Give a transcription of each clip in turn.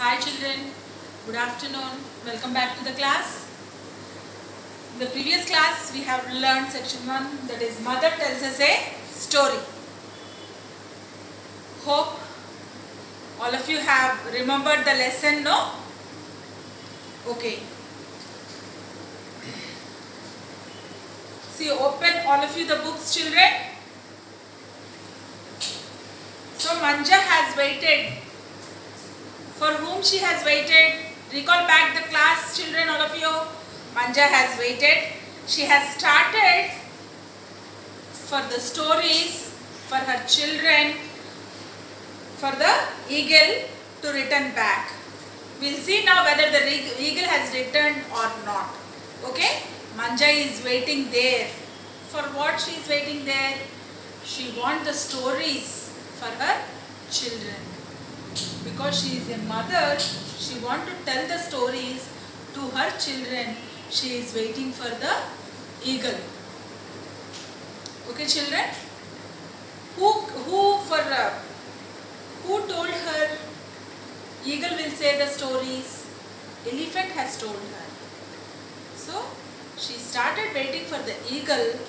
Hi children, good afternoon. Welcome back to the class. In the previous class we have learned section 1, that is Mother tells us a story. Hope all of you have remembered the lesson, no? Okay. See, open all of you the books, children. So Manja has waited. For whom she has waited? Recall back the class, children, all of you. Manja has waited. She has started for the stories for her children, for the eagle to return back. We will see now whether the eagle has returned or not. Okay? Manja is waiting there. For what she is waiting there? She wants the stories for her children. Because she is a mother, she wants to tell the stories to her children. She is waiting for the eagle. Okay, children? Who told her eagle will say the stories? Elephant has told her. So, she started waiting for the eagle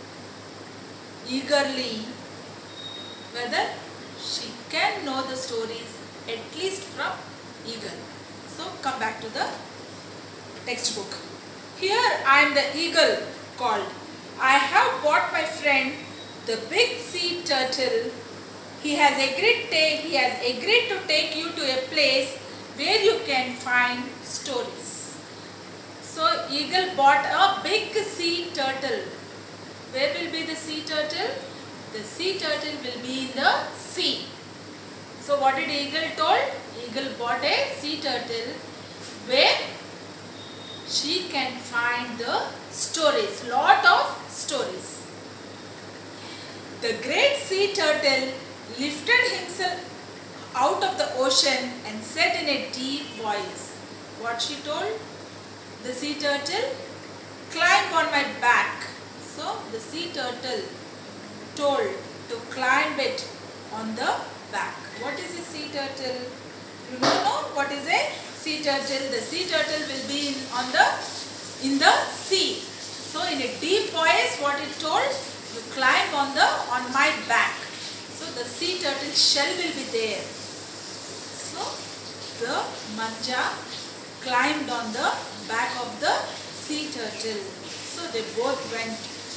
eagerly, whether she can know the stories at least from eagle. So come back to the textbook. Here I am the eagle called. I have bought my friend the big sea turtle. He has agreed to take you to a place where you can find stories. So eagle bought a big sea turtle. Where will be the sea turtle? The sea turtle will be in the sea. So what did eagle told? Eagle bought a sea turtle where she can find the stories, lot of stories. The great sea turtle lifted himself out of the ocean and said in a deep voice. What she told? The sea turtle, climb on my back. So the sea turtle told to climb it on the back. What is a sea turtle? You don't know what is a sea turtle? The sea turtle will be in the sea. So in a deep voice, what it told? You climb on my back. So the sea turtle shell will be there. So the Manja climbed on the back of the sea turtle. So they both went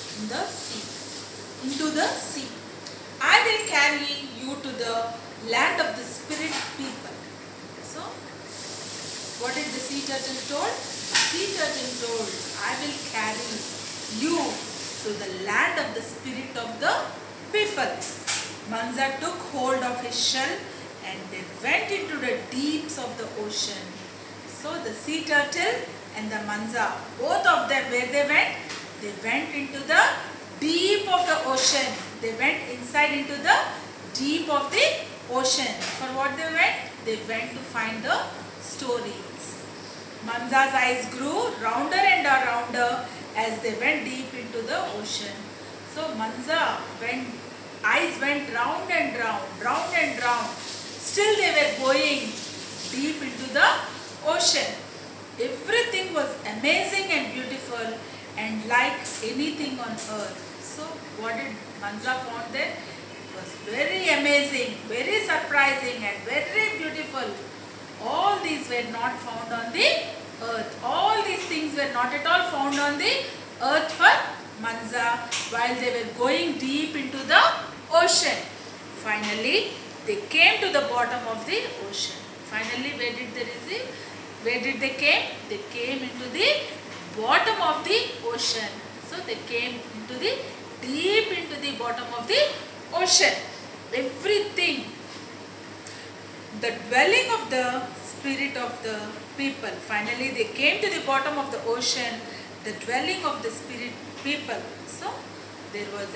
into the sea. I will carry you to the land of the spirit people. So, what did the sea turtle told? The sea turtle told, I will carry you to the land of the spirit of the people. Manja took hold of his shell and they went into the deeps of the ocean. So, the sea turtle and the Manja, both of them, where they went? They went into the deep of the ocean. They went inside into the deep of the ocean. For what they went? They went to find the stories. Manja's eyes grew rounder and rounder as they went deep into the ocean. So Manja eyes went round and round. Still they were going deep into the ocean. Everything was amazing and beautiful and like anything on earth. So what did Manja found there? It was very amazing, very surprising and very beautiful. All these were not found on the earth. All these things were not at all found on the earth for Manja while they were going deep into the ocean. Finally, they came to the bottom of the ocean. Finally, where did they came? They came into the bottom of the ocean. So they came deep into the bottom of the ocean. Everything, the dwelling of the spirit of the people. Finally they came to the bottom of the ocean, the dwelling of the spirit people. So there were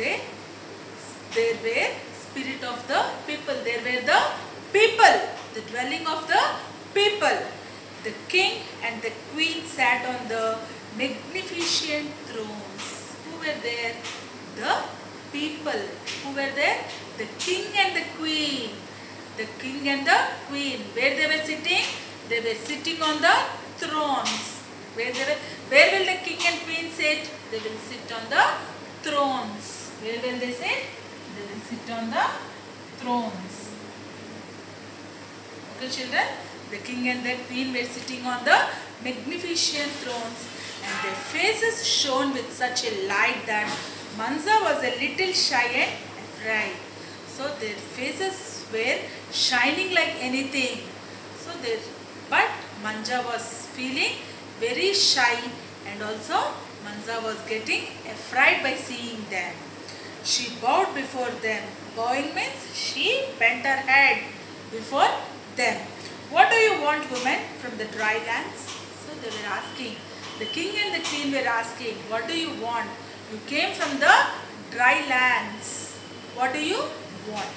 spirit of the people. There were the people, the dwelling of the people. The king and the queen sat on the magnificent thrones. Who were there? The people. Who were there? The king and the queen. The king and the queen. Where they were sitting? They were sitting on the thrones. Where will the king and queen sit? They will sit on the thrones. Where will they sit? They will sit on the thrones. Okay, children, the king and the queen were sitting on the magnificent thrones, and their faces shone with such a light that Manza was a little shy and afraid. So their faces were shining like anything. But Manza was feeling very shy, and also Manza was getting afraid by seeing them. She bowed before them. Bowing means she bent her head before them. What do you want, woman, from the dry lands? So they were asking. The king and the queen were asking, what do you want? You came from the dry lands. What do you want?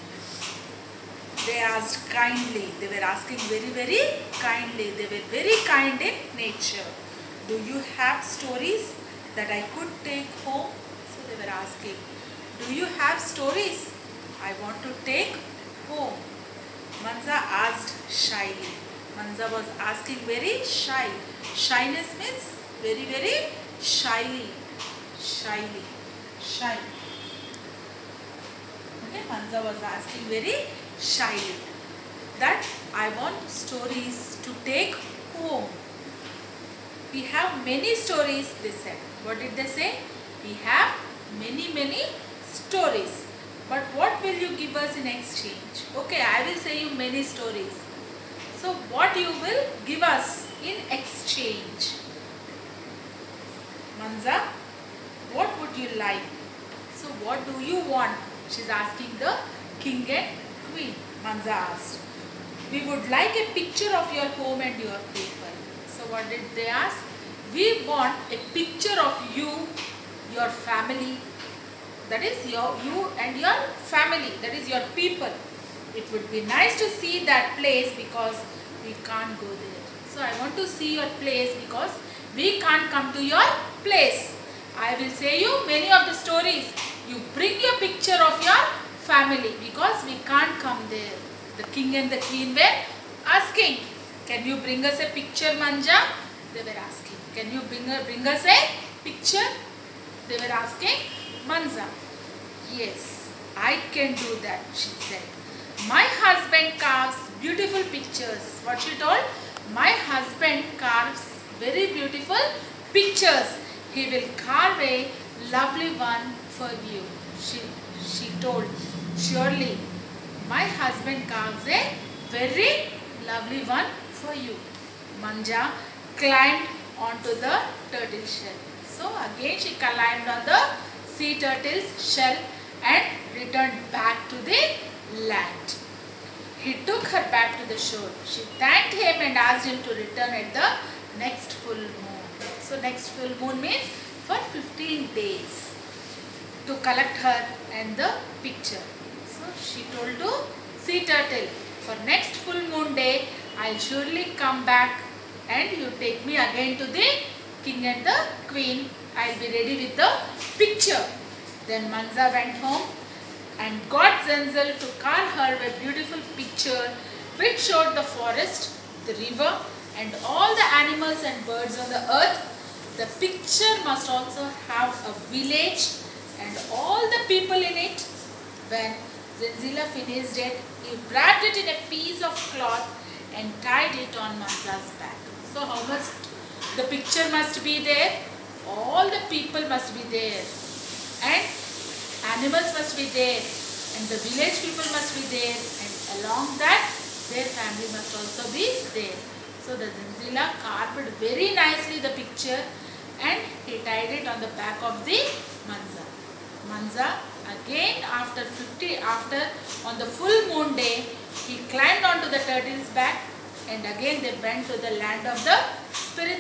They asked kindly. They were asking very, very kindly. They were very kind in nature. Do you have stories that I could take home? So they were asking. Do you have stories I want to take home? Manza asked shyly. Manza was asking very shy. Shyness means very, very shyly. Shy. Okay, Manza was asking very shyly that I want stories to take home. We have many stories, they said. What did they say? We have many, many stories. But what will you give us in exchange? Okay, I will say you many stories. So what you will give us in exchange? Manza, what would you like? So what do you want? She's asking the king and queen. Manza asked. We would like a picture of your home and your people. So what did they ask? We want a picture of you, your family. That is you and your family. That is your people. It would be nice to see that place because we can't go there. So I want to see your place because we can't come to your place. I will say you many of the stories. You bring your picture of your family because we can't come there. The king and the queen were asking, can you bring us a picture, Manja? They were asking. Can you bring us a picture? They were asking Manza. Yes, I can do that, she said. My husband carves beautiful pictures. What she told? My husband carves very beautiful pictures. He will carve a lovely one for you. She told. Surely, my husband carves a very lovely one for you. Manja climbed onto the turtle shell. So again she climbed on the sea turtle's shell and returned back to the land. He took her back to the shore. She thanked him and asked him to return at the next full moon. So next full moon means for 15 days to collect her and the picture. So she told to sea turtle, for next full moon day I'll surely come back and you take me again to the king and the queen. I'll be ready with the picture. Then Manza went home and got Zenzel to carve her a beautiful picture which showed the forest, the river and all the animals and birds on the earth. The picture must also have a village and all the people in it. When Zenzila finished it, he wrapped it in a piece of cloth and tied it on Manza's back. So how much the picture must be there? All the people must be there and animals must be there and the village people must be there, and along that their family must also be there. So the Zenzila carved very nicely the picture and he tied it on the back of the Manza. Manza again after on the full moon day he climbed onto the turtle's back, and again they went to the land of the spirit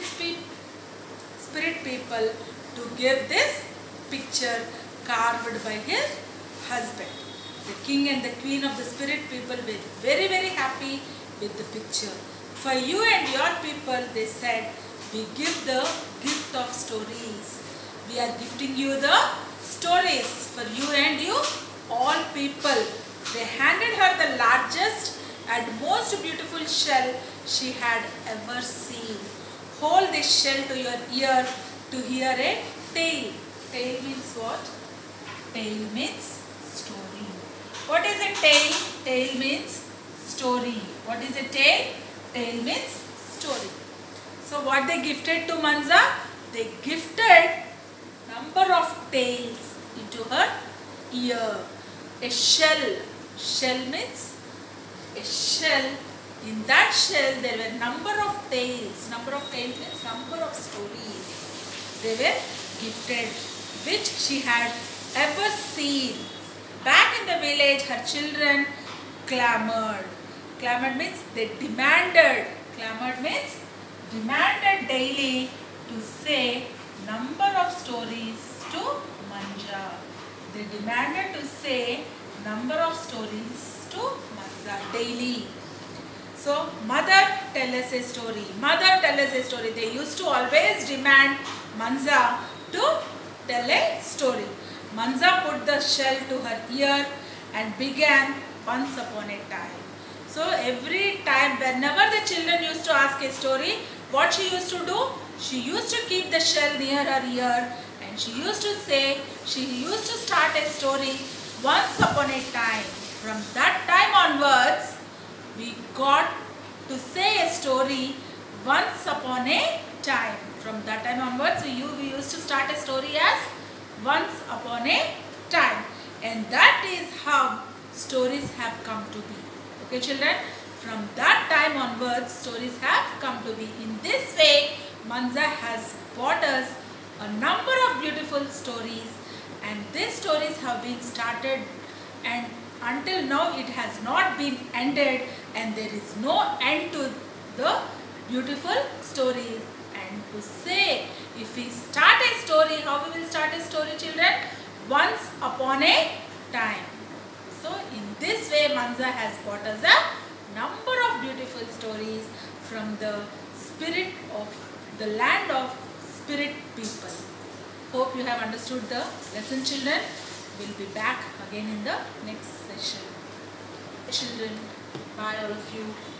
people to give this picture carved by his husband. The king and the queen of the spirit people were very, very happy with the picture. For you and your people, they said, we give the gift of stories. We are gifting you the stories for you and you all people. They handed her the largest and most beautiful shell she had ever seen. Hold this shell to your ear to hear a tale. Tale means what? Tale means story. What is a tale? Tale means story. What is a tale? Tale means story. So what they gifted to Manza? They gifted number of tales into her ear. A shell. Shell means a shell. In that shell there were number of tales. Number of tales means number of stories. They were gifted, which she had ever seen. Back in the village, her children clamored. Clamored means they demanded. Clamored means demanded daily to say number of stories to Manja. They demanded to say number of stories to Manja daily. So, mother tell us a story. Mother tell us a story. They used to always demand Manza to tell a story. Manza put the shell to her ear and began once upon a time. So every time, whenever the children used to ask a story, what she used to do? She used to keep the shell near her ear and she used to say, she used to start a story once upon a time. From that time onwards, we got to say a story once upon a time. From that time onwards, we used to start a story as once upon a time. And that is how stories have come to be. Okay children, from that time onwards, stories have come to be. In this way, Manza has brought us a number of beautiful stories, and these stories have been started, and until now it has not been ended, and there is no end to the beautiful stories. And to say, if we start a story, how we will start a story children? Once upon a time. So in this way, Manza has brought us a number of beautiful stories from the spirit of the land of spirit people. Hope you have understood the lesson children. We'll be back again in the next session. Children, bye all of you.